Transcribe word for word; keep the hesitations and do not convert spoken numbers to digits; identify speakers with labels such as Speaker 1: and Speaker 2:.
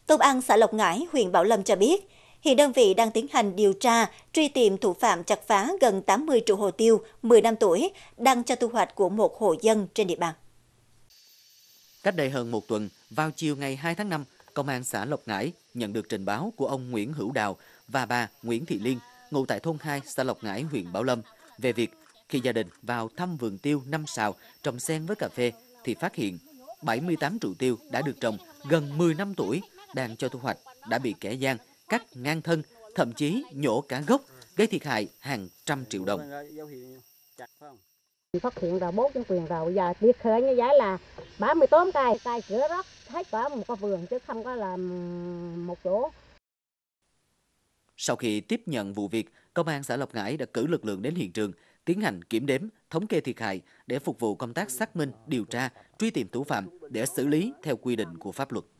Speaker 1: Công an xã Lộc Ngãi, huyện Bảo Lâm cho biết, hiện đơn vị đang tiến hành điều tra, truy tìm thủ phạm chặt phá gần tám mươi trụ hồ tiêu mười năm tuổi đang cho thu hoạch của một hộ dân trên địa bàn.
Speaker 2: Cách đây hơn một tuần, vào chiều ngày hai tháng năm, Công an xã Lộc Ngãi nhận được trình báo của ông Nguyễn Hữu Đào và bà Nguyễn Thị Liên, ngụ tại thôn hai, xã Lộc Ngãi, huyện Bảo Lâm, về việc khi gia đình vào thăm vườn tiêu năm sào trồng xen với cà phê thì phát hiện bảy mươi tám trụ tiêu đã được trồng gần mười năm tuổi đang cho thu hoạch đã bị kẻ gian cắt ngang thân, thậm chí nhổ cả gốc, gây thiệt hại hàng trăm triệu đồng.
Speaker 3: Phát hiện rồi bố chính quyền rồi, giờ việc khởi như vậy là ba mươi tám cây, cây cửa rất hết cả một cái vườn chứ không có là một chỗ.
Speaker 2: Sau khi tiếp nhận vụ việc, Công an xã Lộc Ngãi đã cử lực lượng đến hiện trường, tiến hành kiểm đếm, thống kê thiệt hại để phục vụ công tác xác minh, điều tra, truy tìm thủ phạm để xử lý theo quy định của pháp luật.